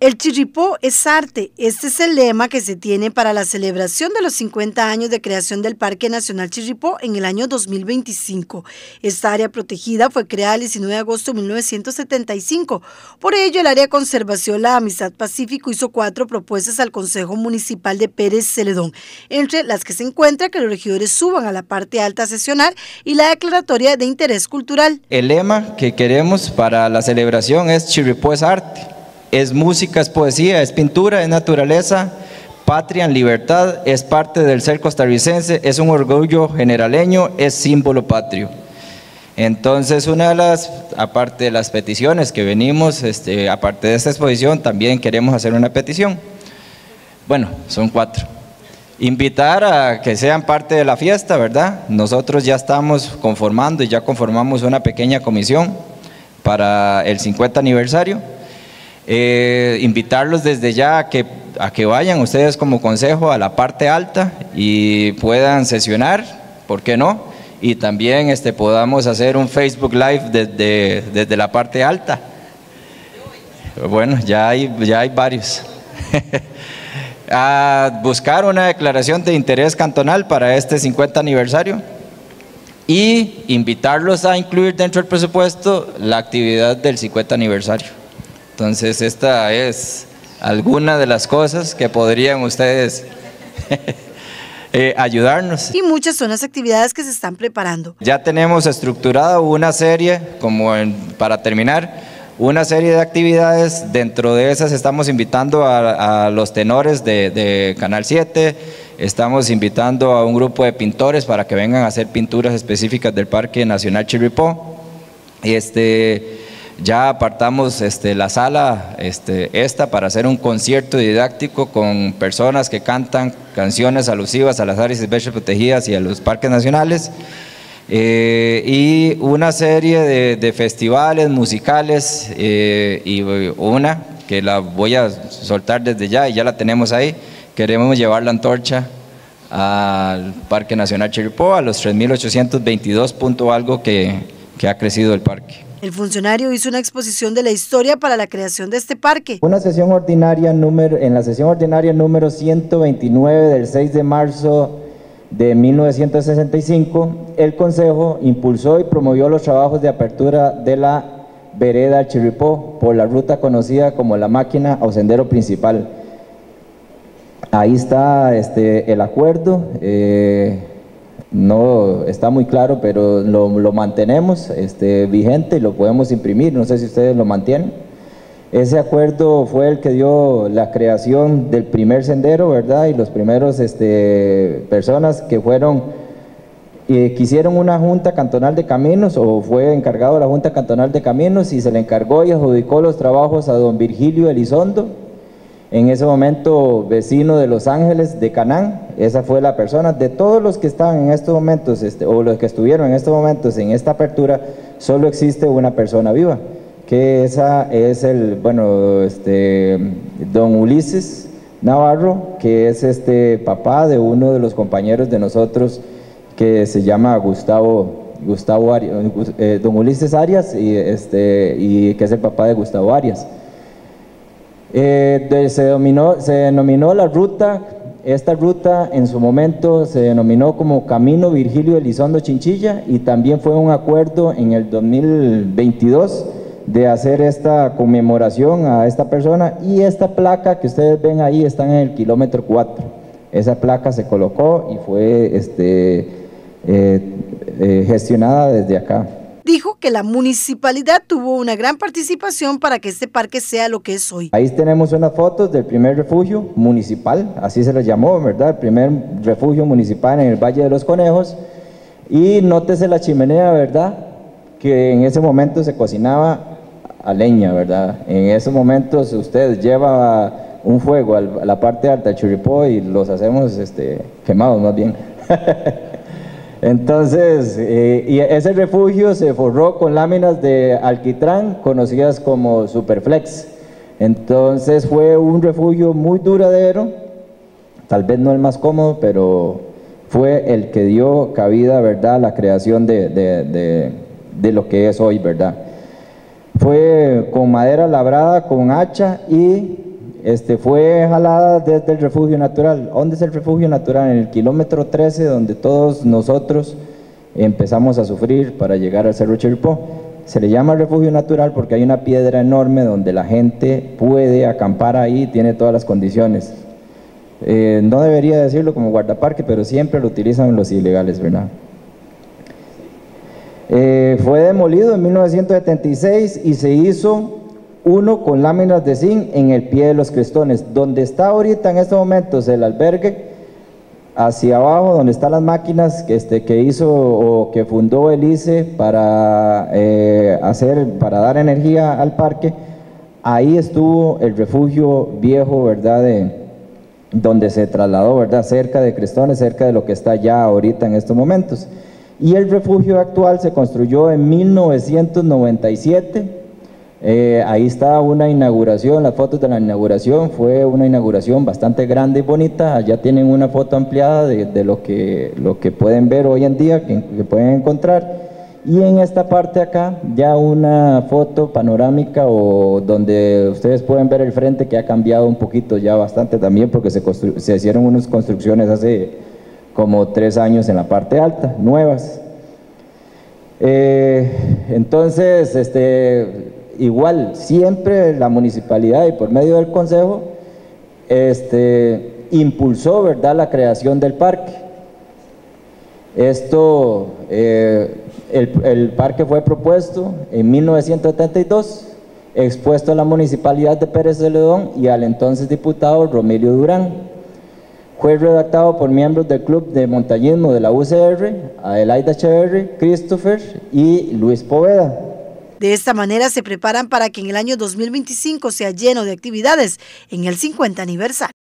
El Chirripó es arte. Este es el lema que se tiene para la celebración de los 50 años de creación del Parque Nacional Chirripó en el año 2025. Esta área protegida fue creada el 19 de agosto de 1975. Por ello, el área de conservación La Amistad Pacífico hizo 4 propuestas al Consejo Municipal de Pérez Celedón, entre las que se encuentra que los regidores suban a la parte alta a sesionar y la declaratoria de interés cultural. El lema que queremos para la celebración es Chirripó es arte. Es música, es poesía, es pintura, es naturaleza, patria en libertad, es parte del ser costarricense, es un orgullo generaleño, es símbolo patrio. Entonces, una de las, aparte de las peticiones que venimos, aparte de esta exposición, también queremos hacer una petición. Bueno, son 4. Invitar a que sean parte de la fiesta, ¿verdad? Nosotros ya estamos conformando y ya conformamos una pequeña comisión para el 50 aniversario. Invitarlos desde ya a que vayan ustedes como consejo a la parte alta y puedan sesionar, ¿por qué no? Y también podamos hacer un Facebook Live desde la parte alta. Bueno, ya hay varios. A buscar una declaración de interés cantonal para este 50 aniversario y invitarlos a incluir dentro del presupuesto la actividad del 50 aniversario. Entonces, esta es alguna de las cosas que podrían ustedes ayudarnos. Y muchas son las actividades que se están preparando. Ya tenemos estructurada una serie, para terminar, una serie de actividades. Dentro de esas estamos invitando a los tenores de Canal 7, estamos invitando a un grupo de pintores para que vengan a hacer pinturas específicas del Parque Nacional Chirripó. Ya apartamos la sala para hacer un concierto didáctico con personas que cantan canciones alusivas a las áreas silvestres protegidas y a los parques nacionales, y una serie de festivales musicales, y una que la voy a soltar desde ya y ya la tenemos ahí. Queremos llevar la antorcha al Parque Nacional Chirripó, a los 3.822 punto algo que ha crecido el parque. El funcionario hizo una exposición de la historia para la creación de este parque. En la sesión ordinaria número 129 del 6 de marzo de 1965, el Consejo impulsó y promovió los trabajos de apertura de la vereda Chirripó por la ruta conocida como la máquina o sendero principal. Ahí está el acuerdo. No está muy claro, pero lo mantenemos vigente y lo podemos imprimir. No sé si ustedes lo mantienen. Ese acuerdo fue el que dio la creación del primer sendero, ¿verdad? Y los primeros personas que hicieron una Junta Cantonal de Caminos, o fue encargado de la Junta Cantonal de Caminos, y se le encargó y adjudicó los trabajos a don Virgilio Elizondo, en ese momento vecino de Los Ángeles, de Canán. Esa fue la persona. De todos los que están en estos momentos, o los que estuvieron en estos momentos en esta apertura, solo existe una persona viva, que esa es don Ulises Navarro, que es papá de uno de los compañeros de nosotros que se llama Gustavo Arias, don Ulises Arias, y que es el papá de Gustavo Arias. Se denominó la ruta, esta ruta en su momento se denominó como Camino Virgilio Elizondo Chinchilla, y también fue un acuerdo en el 2022 de hacer esta conmemoración a esta persona, y esta placa que ustedes ven ahí está en el kilómetro 4. Esa placa se colocó y fue gestionada desde acá. Dijo que la municipalidad tuvo una gran participación para que este parque sea lo que es hoy. Ahí tenemos unas fotos del primer refugio municipal, así se le llamó, ¿verdad? El primer refugio municipal en el Valle de los Conejos. Y nótese la chimenea, ¿verdad? Que en ese momento se cocinaba a leña, ¿verdad? En esos momentos usted lleva un fuego a la parte alta de Chirripó y los hacemos quemados más bien. Entonces, y ese refugio se forró con láminas de alquitrán conocidas como Superflex. Entonces fue un refugio muy duradero, tal vez no el más cómodo, pero fue el que dio cabida, ¿verdad?, a la creación de lo que es hoy, ¿verdad? Fue con madera labrada, con hacha y fue jalada desde el refugio natural. ¿Dónde es el refugio natural? En el kilómetro 13, donde todos nosotros empezamos a sufrir para llegar al Cerro Chirripó. Se le llama refugio natural porque hay una piedra enorme donde la gente puede acampar ahí, tiene todas las condiciones. No debería decirlo como guardaparque, pero siempre lo utilizan los ilegales, ¿verdad? Fue demolido en 1976 y se hizo uno con láminas de zinc en el pie de los crestones. Donde está ahorita en estos momentos el albergue, hacia abajo donde están las máquinas que hizo o que fundó el ICE para dar energía al parque, ahí estuvo el refugio viejo, ¿verdad? Donde se trasladó, ¿verdad? Cerca de Crestones, cerca de lo que está ya ahorita en estos momentos. Y el refugio actual se construyó en 1997. Ahí está una inauguración, las fotos de la inauguración, fue una inauguración bastante grande y bonita. Allá tienen una foto ampliada de lo que pueden ver hoy en día, que pueden encontrar. Y en esta parte acá, ya una foto panorámica o donde ustedes pueden ver el frente, que ha cambiado un poquito ya bastante también, porque se hicieron unas construcciones hace como 3 años en la parte alta, nuevas. Entonces, igual, siempre la municipalidad y por medio del consejo impulsó, ¿verdad?, la creación del parque. El parque fue propuesto en 1972, expuesto a la municipalidad de Pérez Celedón y al entonces diputado Romelio Durán. Fue redactado por miembros del Club de Montañismo de la UCR, Adelaida Echeverry, Christopher y Luis Poveda. De esta manera se preparan para que en el año 2025 sea lleno de actividades en el 50 aniversario.